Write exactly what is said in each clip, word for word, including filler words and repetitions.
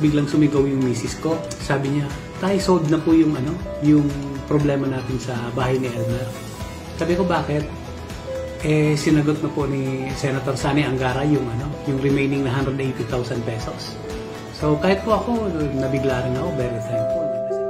Biglang sumigaw yung misis ko. Sabi niya, tay, solved na po yung, ano, yung problema natin sa bahay ni Elmer. Sabi ko, bakit? Eh, sinagot na po ni Senator Sonny Angara yung, ano, yung remaining na one hundred eighty thousand pesos. So, kahit po ako, nabigla rin ako, very thankful.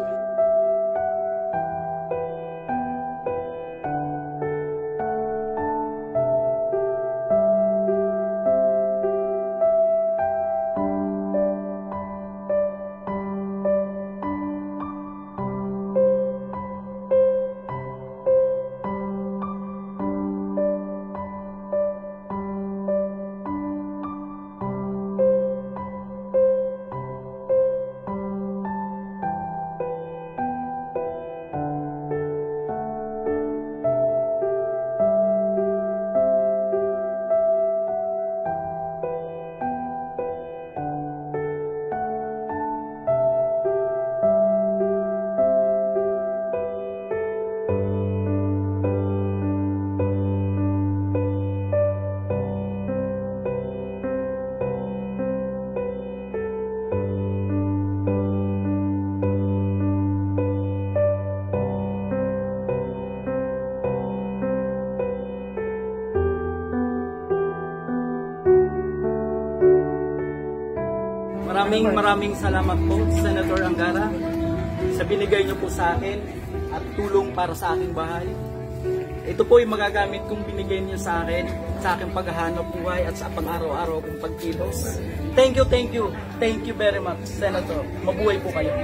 Maraming maraming salamat po, Senator Angara, sa binigay niyo po sa akin at tulong para sa aking bahay. Ito po yung magagamit kong binigay niyo sa akin, sa aking paghahanap buhay at sa pang-araw-araw kong pagkilos. Thank you, thank you, thank you very much, Senator. Mabuhay po kayo.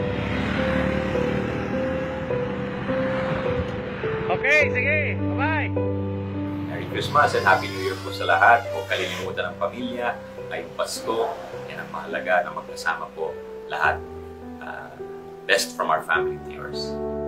Okay, sige, bye-bye! Merry Christmas and Happy New Year po sa lahat. Huwag kalilimutan ng pamilya, ngayong Pasko. Yan ang mahalaga na magkasama po lahat. Uh, best from our family to yours.